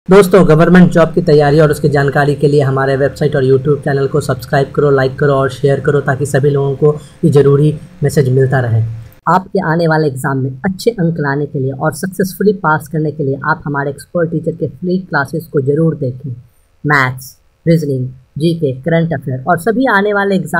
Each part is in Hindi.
दोस्तों, गवर्नमेंट जॉब की तैयारी और उसकी जानकारी के लिए हमारे वेबसाइट और यूट्यूब चैनल को सब्सक्राइब करो, लाइक करो और शेयर करो ताकि सभी लोगों को ये ज़रूरी मैसेज मिलता रहे। आपके आने वाले एग्ज़ाम में अच्छे अंक लाने के लिए और सक्सेसफुली पास करने के लिए आप हमारे एक्सपर्ट टीचर के फ्री क्लासेस को ज़रूर देखें। Maths, reasoning, GK, current affair और सभी आने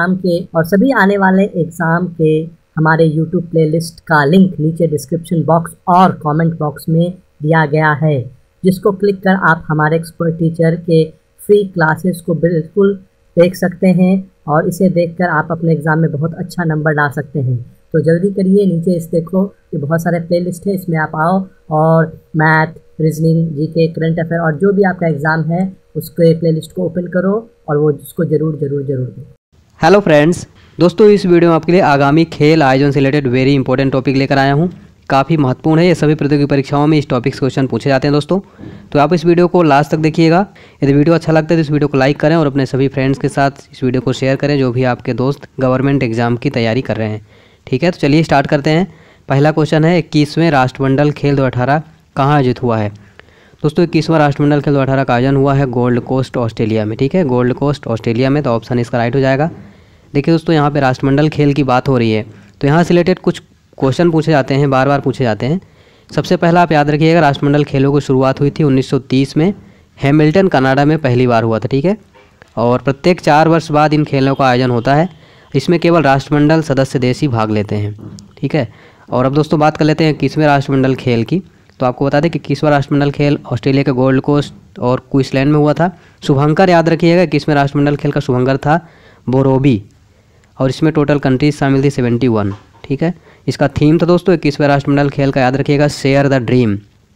वाले एग्ज़ाम के हमारे यूट्यूब प्लेलिस्ट का लिंक नीचे डिस्क्रिप्शन बॉक्स और कमेंट बॉक्स में दिया गया है, जिसको क्लिक कर आप हमारे एक्सपर्ट टीचर के फ्री क्लासेस को बिल्कुल देख सकते हैं और इसे देखकर आप अपने एग्ज़ाम में बहुत अच्छा नंबर ला सकते हैं। तो जल्दी करिए, नीचे इस देखो कि बहुत सारे प्लेलिस्ट है, इसमें आप आओ और math, reasoning, GK, current affair और जो भी आपका एग्ज़ाम है उसके प्लेलिस्ट को ओपन करो और वो उसको ज़रूर दें। हेलो फ्रेंड्स, दोस्तों इस वीडियो में आपके लिए आगामी खेल आयोजन से रिलेटेड वेरी इंपॉर्टेंट टॉपिक लेकर आया हूँ। काफ़ी महत्वपूर्ण है, ये सभी प्रतियोगी परीक्षाओं में इस टॉपिक से क्वेश्चन पूछे जाते हैं दोस्तों। तो आप इस वीडियो को लास्ट तक देखिएगा। यदि वीडियो अच्छा लगता है तो इस वीडियो को लाइक करें और अपने सभी फ्रेंड्स के साथ इस वीडियो को शेयर करें जो भी आपके दोस्त गवर्नमेंट एग्जाम की तैयारी कर रहे हैं। ठीक है, तो चलिए स्टार्ट करते हैं। पहला क्वेश्चन है, 21वें राष्ट्रमंडल खेल 2018 कहाँ आयोजित हुआ है? दोस्तों 21वां राष्ट्रमंडल खेल 2018 का आयोजन हुआ है गोल्ड कोस्ट ऑस्ट्रेलिया में। ठीक है, गोल्ड कोस्ट ऑस्ट्रेलिया में, तो ऑप्शन इसका राइट हो जाएगा। देखिए दोस्तों, यहाँ पे राष्ट्रमंडल खेल की बात हो रही है तो यहाँ से रिलेटेड कुछ क्वेश्चन पूछे जाते हैं, बार बार पूछे जाते हैं। सबसे पहला आप याद रखिएगा, राष्ट्रमंडल खेलों की शुरुआत हुई थी 1930 में, हैमिल्टन कनाडा में पहली बार हुआ था। ठीक है, और प्रत्येक 4 वर्ष बाद इन खेलों का आयोजन होता है। इसमें केवल राष्ट्रमंडल सदस्य देश ही भाग लेते हैं। ठीक है, और अब दोस्तों बात कर लेते हैं 21वें राष्ट्रमंडल खेल की। तो आपको बता दें कि 21वां राष्ट्रमंडल खेल ऑस्ट्रेलिया के गोल्ड कोस्ट और क्वींसलैंड में हुआ था। शुभंकर याद रखिएगा, 21वें राष्ट्रमंडल खेल का शुभंकर था बोरोबी और इसमें टोटल कंट्रीज शामिल थी 71। ठीक है, इसका थीम था दोस्तों 21वें राष्ट्रमंडल खेल का, याद रखिएगा, शेयर द ड्रीम।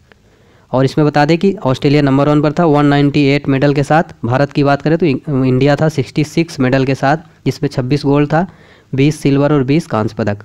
और इसमें बता दें कि ऑस्ट्रेलिया नंबर 1 पर था 198 मेडल के साथ। भारत की बात करें तो इंडिया था 66 मेडल के साथ, जिसमें 26 गोल्ड था, 20 सिल्वर और 20 कांस्य पदक।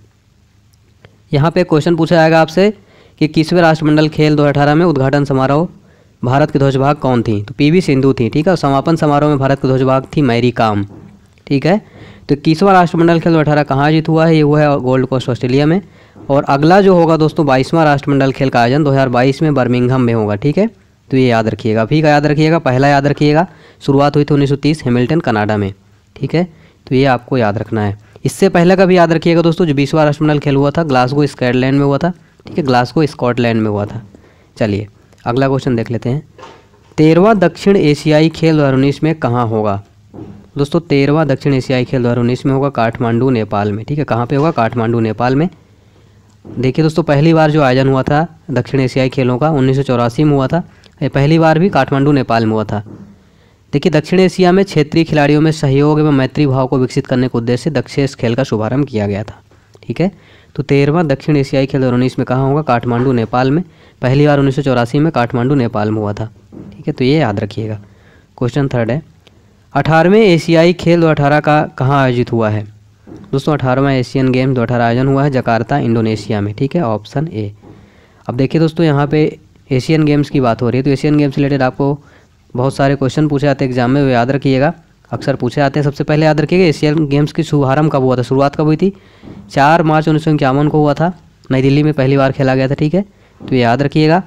यहाँ पे क्वेश्चन पूछा जाएगा आपसे कि 21वें राष्ट्रमंडल खेल 2018 में उद्घाटन समारोह भारत की ध्वजभाग कौन थी? तो पीवी सिंधु थी। ठीक है, और समापन समारोह में भारत की ध्वजभाग थी मैरी कॉम। ठीक है, तो 21वां राष्ट्रमंडल खेल 2018 कहाँ आयोजित हुआ है? ये हुआ है गोल्ड कोस्ट ऑस्ट्रेलिया में। और अगला जो होगा दोस्तों 22वां राष्ट्रमंडल खेल का आयोजन 2022 में बर्मिंघम में होगा। ठीक है, तो ये याद रखिएगा, अभी का याद रखिएगा, पहला याद रखिएगा, शुरुआत हुई थी 1930 हैमिल्टन कनाडा में। ठीक है, तो ये आपको याद रखना है। इससे पहले का भी याद रखिएगा दोस्तों, जो 20वां राष्ट्रमंडल खेल हुआ था ग्लासगो स्कॉटलैंड में हुआ था। ठीक है, ग्लासगो स्कॉटलैंड में हुआ था। चलिए अगला क्वेश्चन देख लेते हैं। 13वां दक्षिण एशियाई खेल 2019 में कहाँ होगा? दोस्तों 13वां दक्षिण एशियाई खेल 2019 में होगा काठमांडू नेपाल में। ठीक है, कहाँ पे होगा? काठमांडू नेपाल में। देखिए दोस्तों, पहली बार जो आयोजन हुआ था दक्षिण एशियाई खेलों का 1984 में हुआ था। ये पहली बार भी काठमांडू नेपाल में हुआ था। देखिए, दक्षिण एशिया में क्षेत्रीय खिलाड़ियों में सहयोग एवं मैत्री भाव को विकसित करने के उद्देश्य से दक्षिण खेल का शुभारंभ किया गया था। ठीक है, तो 13वां दक्षिण एशियाई खेल 2019 में कहाँ होगा? काठमांडू नेपाल में। पहली बार 1984 में काठमांडू नेपाल में हुआ था। ठीक है, तो ये याद रखिएगा। क्वेश्चन थर्ड है, 18वें एशियाई खेल 2018 का कहाँ आयोजित हुआ है? दोस्तों 18वां एशियन गेम 2018 आयोजन हुआ है जकार्ता इंडोनेशिया में। ठीक है, ऑप्शन ए। अब देखिए दोस्तों, यहाँ पे एशियन गेम्स की बात हो रही है तो एशियन गेम्स से रिलेटेड आपको बहुत सारे क्वेश्चन पूछे जाते हैं एग्जाम में, वो याद रखिएगा, अक्सर पूछे जाते हैं। सबसे पहले याद रखिएगा एशियन गेम्स की शुभारंभ कब हुआ था, शुरुआत कब हुई थी? 4 मार्च 1951 को हुआ था, नई दिल्ली में पहली बार खेला गया था। ठीक है, तो ये याद रखिएगा।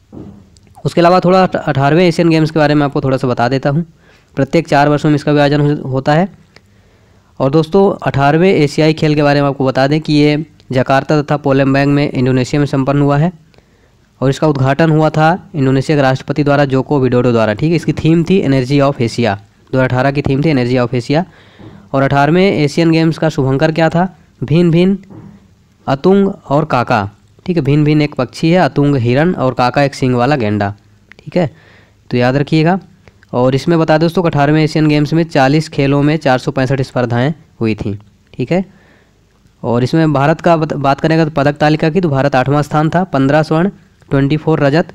उसके अलावा थोड़ा 18वें एशियन गेम्स के बारे में आपको थोड़ा सा बता देता हूँ। प्रत्येक 4 वर्षों में इसका भी आयोजन होता है। और दोस्तों 18वें एशियाई खेल के बारे में आपको बता दें कि ये जकार्ता तथा पोलैम्बैंग में इंडोनेशिया में संपन्न हुआ है और इसका उद्घाटन हुआ था इंडोनेशिया के राष्ट्रपति द्वारा जोको विडोडो द्वारा। ठीक है, इसकी थीम थी एनर्जी ऑफ एशिया। 2018 की थीम थी एनर्जी ऑफ एशिया। और 18वें एशियन गेम्स का शुभंकर क्या था? भिन्न भिन्न, अतुंग और काका। ठीक है, भिन्न भिन्न एक पक्षी है, अतुंग हिरण और काका एक सींग वाला गेंडा। ठीक है, तो याद रखिएगा। और इसमें बता दें दोस्तों 18वें एशियन गेम्स में 40 खेलों में 465 स्पर्धाएं हुई थी। ठीक है, और इसमें भारत का बात करेंगे तो पदक तालिका की तो भारत 8वां स्थान था, 15 स्वर्ण, 24 रजत,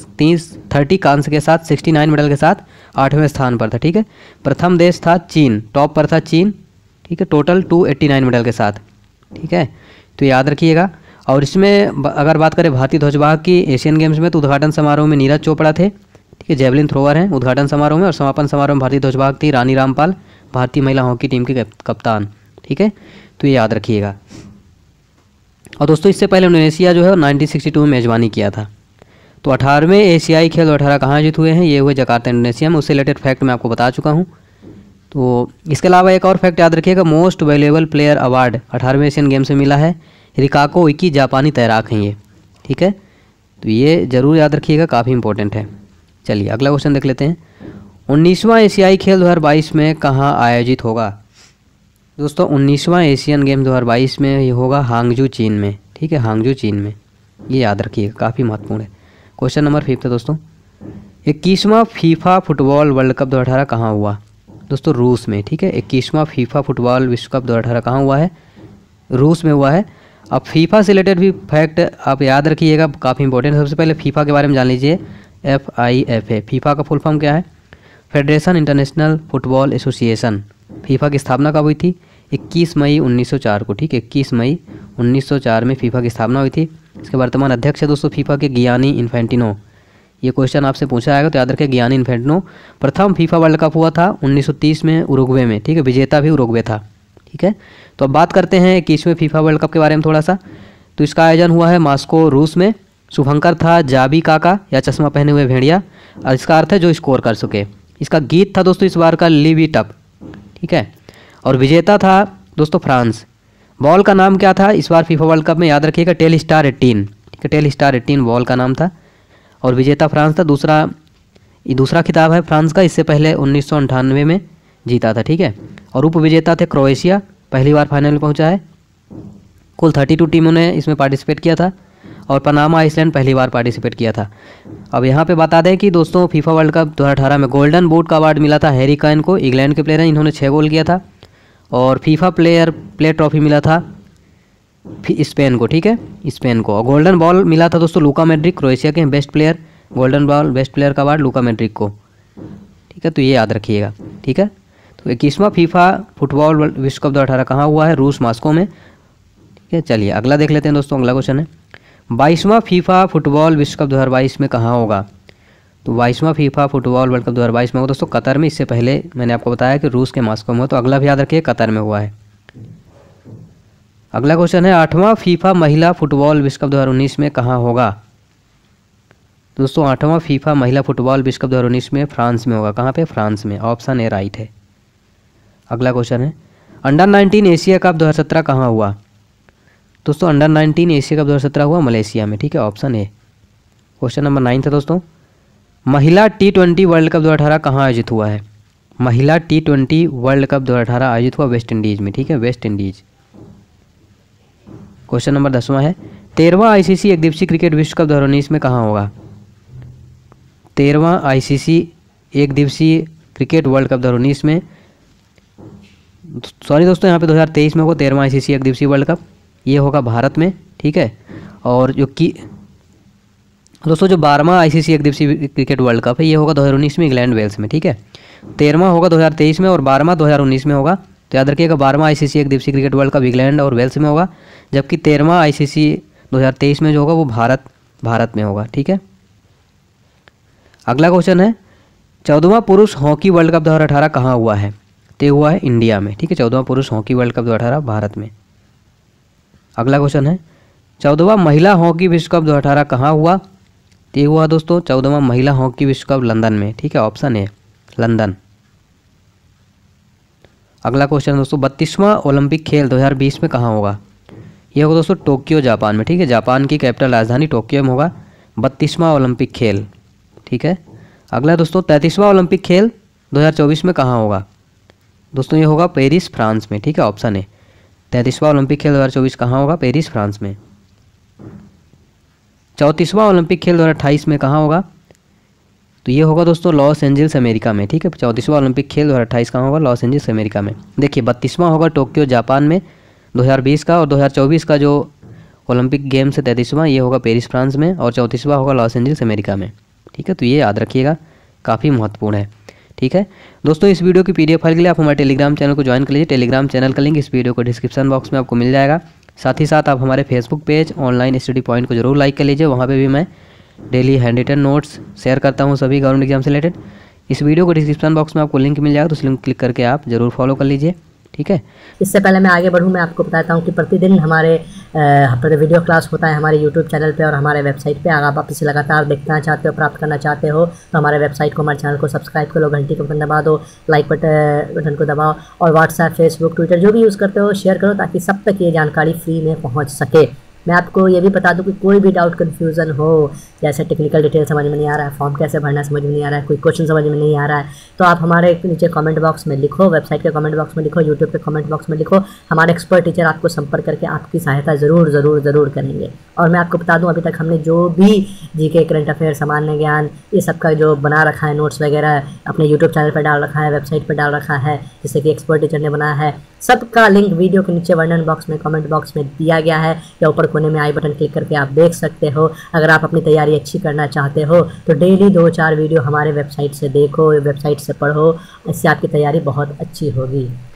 30 कांस्य के साथ 69 मेडल के साथ 8वें स्थान पर था। ठीक है, प्रथम देश था चीन, टॉप पर था चीन। ठीक है, टोटल 289 मेडल के साथ। ठीक है, तो याद रखिएगा। और इसमें अगर बात करें भारतीय ध्वजवाहक की एशियन गेम्स में तो उद्घाटन समारोह में नीरज चोपड़ा थे। ठीक है, जेवलिन थ्रोवर हैं उद्घाटन समारोह में। और समापन समारोह में भारतीय ध्वजवाहक थी रानी रामपाल, भारतीय महिला हॉकी टीम की कप्तान। ठीक है, तो ये याद रखिएगा। और दोस्तों इससे पहले इंडोनेशिया जो है 1962 में मेजबानी किया था। तो 18वें एशियाई खेल 18 कहाँ आयोजित हुए हैं, ये हुए जकार्ता इंडोनेशिया में। उससे रिलेटेड फैक्ट मैं आपको बता चुका हूँ। तो इसके अलावा एक और फैक्ट याद रखिएगा, मोस्ट वैल्यूएबल प्लेयर अवार्ड 18वें एशियन गेम्स में मिला है रिकाको इकी, जापानी तैराक हैं ये, ठीक है। तो ये ज़रूर याद रखिएगा, काफ़ी इंपॉर्टेंट है। चलिए अगला क्वेश्चन देख लेते हैं। 19वां एशियाई खेल 2022 में कहाँ आयोजित होगा। दोस्तों 19वां एशियन गेम 2022 में ये होगा हांगजू चीन में, ठीक है, हांगजू चीन में, ये याद रखिएगा, काफ़ी महत्वपूर्ण है। क्वेश्चन नंबर 5 है दोस्तों, 21वां फीफा फुटबॉल वर्ल्ड कप 2018 कहाँ हुआ। दोस्तों रूस में, ठीक है। 21वां फीफा फुटबॉल विश्व कप 2018 कहाँ हुआ है, रूस में हुआ है। अब फीफा से रिलेटेड भी फैक्ट आप याद रखिएगा, काफ़ी इंपॉर्टेंट। सबसे पहले फीफा के बारे में जान लीजिए, FIFA। फीफा का फुल फॉर्म क्या है, federation international football association. FIFA की स्थापना कब हुई थी, 21 मई 1904 को, ठीक है, 21 मई 1904 में फीफा की स्थापना हुई थी। इसके वर्तमान अध्यक्ष है दोस्तों फीफा के गियानी इन्फेंटिनो। ये क्वेश्चन आपसे पूछा जाएगा तो याद रखें, गियानी इन्फेंटिनो। प्रथम फीफा वर्ल्ड कप हुआ था 1930 में उरुग्वे में, ठीक है, विजेता भी उरुग्वे था, ठीक है। तो अब बात करते हैं 21वें फीफा वर्ल्ड कप के बारे में थोड़ा सा। तो इसका आयोजन हुआ है मॉस्को रूस में। शुभंकर था जाबी काका या चश्मा पहने हुए भेड़िया, और इसका अर्थ है जो स्कोर कर सके। इसका गीत था दोस्तों इस बार का लिव इट अप, ठीक है। और विजेता था दोस्तों फ्रांस। बॉल का नाम क्या था इस बार फीफा वर्ल्ड कप में, याद रखिएगा, टेल स्टार 18, ठीक है, टेल स्टार 18 बॉल का नाम था। और विजेता फ्रांस था। दूसरा खिताब है फ्रांस का, इससे पहले 1998 में जीता था, ठीक है। और उप विजेता थे क्रोएशिया, पहली बार फाइनल में पहुंचा है। कुल 32 टीमों ने इसमें पार्टिसिपेट किया था। और पनामा आइसलैंड पहली बार पार्टिसिपेट किया था। अब यहाँ पे बता दें कि दोस्तों फीफा वर्ल्ड कप 2018 में गोल्डन बूट का अवार्ड मिला था हैरी केन को, इंग्लैंड के प्लेयर हैं, इन्होंने 6 गोल किया था। और फीफा प्लेयर ट्रॉफी मिला था स्पेन को, ठीक है, स्पेन को। और गोल्डन बॉल मिला था दोस्तों लूका मैड्रिक, क्रोएशिया के best player, golden ball best player का अवार्ड लूका मैड्रिक को, ठीक है। तो ये याद रखिएगा, ठीक है। तो 21वां फीफा फुटबॉल विश्व कप 2018 कहाँ हुआ है, रूस मॉस्को में, ठीक है। चलिए अगला देख लेते हैं दोस्तों। अगला क्वेश्चन है 22वां फीफा फुटबॉल विश्व कप 2022 में कहाँ होगा। तो 22वां फीफा फुटबॉल वर्ल्ड कप 2022 में होगा दोस्तों कतर में। इससे पहले मैंने आपको बताया कि रूस के मॉस्को में हो, तो अगला भी याद रखिए कतर में हुआ है। अगला क्वेश्चन है 8वां फीफा महिला फुटबॉल विश्व कप 2019 में कहाँ होगा। दोस्तों 8वां फीफा महिला फुटबॉल विश्व कप 2019 में फ्रांस में होगा। कहाँ पे, फ्रांस में, ऑप्शन ए राइट है। अगला क्वेश्चन है अंडर 19 एशिया कप 2017 कहाँ हुआ। दोस्तों अंडर 19 एशिया कप 2017 हुआ मलेशिया में, ठीक है, ऑप्शन ए। क्वेश्चन नंबर 9 था दोस्तों, महिला T20 वर्ल्ड कप 2018 कहाँ आयोजित हुआ है। महिला T20 वर्ल्ड कप 2018 आयोजित हुआ वेस्ट इंडीज़ में, ठीक है, वेस्ट इंडीज़। क्वेश्चन नंबर 10वां है 13वां ICC एक दिवसीय क्रिकेट विश्व कप 2019 में कहाँ होगा। 13वां ICC एक दिवसीय क्रिकेट वर्ल्ड कप 2019 में, सॉरी दोस्तों यहाँ पे 2023 में होगा 13वां ICC एक दिवसीय वर्ल्ड कप, ये होगा भारत में, ठीक है। और जो कि दोस्तों जो 12वां ICC एक दिवसीय क्रिकेट वर्ल्ड कप है ये होगा 2019 में इंग्लैंड वेल्स में, ठीक है। 13वां होगा 2023 में और 12वां 2019 में होगा। तो याद रखिएगा 12वां ICC एक दिवसीय क्रिकेट वर्ल्ड कप इंग्लैंड और वेल्स में होगा, जबकि 13वां ICC 2023 में जो होगा वो भारत में होगा, ठीक है। अगला क्वेश्चन है 14वां पुरुष हॉकी वर्ल्ड कप 2018 कहाँ हुआ है। तो हुआ है इंडिया में, ठीक है, 14वां पुरुष हॉकी वर्ल्ड कप 2018 भारत में। अगला क्वेश्चन है 14वां महिला हॉकी विश्व कप 2018 कहाँ हुआ। तो हुआ दोस्तों 14वां महिला हॉकी विश्व कप लंदन में, ठीक है, ऑप्शन ए लंदन। अगला क्वेश्चन दोस्तों 32वां ओलंपिक खेल 2020 में कहाँ होगा। यह होगा दोस्तों टोक्यो जापान में, ठीक है, जापान की कैपिटल राजधानी टोक्यो में होगा 32वां ओलंपिक खेल, ठीक है। अगला दोस्तों 33वां ओलंपिक खेल 2024 में कहाँ होगा। दोस्तों ये होगा पेरिस फ्रांस में, ठीक है, ऑप्शन ए 33वां ओलंपिक खेल 2024 कहाँ होगा, पेरिस फ्रांस में। 34वां ओलंपिक खेल 2028 में कहाँ होगा। तो ये होगा दोस्तों लॉस एंजल्स अमेरिका में, ठीक है, 34वां ओलंपिक खेल 2028 कहाँ होगा, लॉस एंजल्स अमेरिका में। देखिए 32वां होगा टोक्यो जापान में 2020 का, और 2024 का जो ओलंपिक गेम्स है 33वां ये होगा पेरिस फ्रांस में, और 34वां होगा लॉस एंजल्स अमेरिका में, ठीक है। तो ये याद रखिएगा, काफ़ी महत्वपूर्ण है, ठीक है। दोस्तों इस वीडियो की PDF फाइल के लिए आप हमारे टेलीग्राम चैनल को ज्वाइन कर लीजिए। टेलीग्राम चैनल का लिंक इस वीडियो को डिस्क्रिप्शन बॉक्स में आपको मिल जाएगा। साथ ही साथ आप हमारे Facebook page online study point को जरूर लाइक कर लीजिए, वहाँ पे भी मैं daily hand written notes share करता हूँ सभी गवर्नमेंट एग्जाम से रिलेटेड। इस वीडियो को डिस्क्रिप्शन बॉक्स में आपको लिंक मिल जाएगा, तो उस लिंक क्लिक करके आप जरूर फॉलो कर लीजिए, ठीक है। ठीक है। इससे पहले मैं आगे बढ़ूँ, मैं आपको बताता हूँ कि प्रतिदिन हमारे वीडियो क्लास होता है हमारे यूट्यूब चैनल पे और हमारे वेबसाइट पे। अगर आप इसे लगातार देखना चाहते हो, प्राप्त करना चाहते हो, तो हमारे वेबसाइट को, हमारे चैनल को सब्सक्राइब करो, घंटी का बटन दबा दो, लाइक बटन को दबाओ और व्हाट्सएप, फेसबुक, ट्विटर जो भी यूज़ करते हो शेयर करो ताकि सब तक ये जानकारी फ्री में पहुँच सके। मैं आपको ये भी बता दूं कि कोई भी डाउट कन्फ्यूज़न हो, जैसे टेक्निकल डिटेल समझ में नहीं आ रहा है, फॉर्म कैसे भरना समझ में नहीं आ रहा है, कोई क्वेश्चन समझ में नहीं आ रहा है, तो आप हमारे नीचे कमेंट बॉक्स में लिखो, वेबसाइट के कमेंट बॉक्स में लिखो, यूट्यूब के कमेंट बॉक्स में लिखो। हमारे एक्सपर्ट टीचर आपको संपर्क करके आपकी सहायता ज़रूर करेंगे। और मैं आपको बता दूँ, अभी तक हमने जो भी जीके, करंट अफेयर, सामान्य ज्ञान, ये सब का जो बना रखा है नोट्स वगैरह अपने यूट्यूब चैनल पर डाल रखा है, वेबसाइट पर डाल रखा है, जिससे कि एक्सपर्ट टीचर ने बनाया है, सबका लिंक वीडियो के नीचे वर्णन बॉक्स में, कमेंट बॉक्स में दिया गया है, या ऊपर कोने में आई बटन क्लिक करके आप देख सकते हो। अगर आप अपनी तैयारी अच्छी करना चाहते हो तो डेली 2-4 वीडियो हमारे वेबसाइट से देखो, वेबसाइट से पढ़ो, इससे आपकी तैयारी बहुत अच्छी होगी।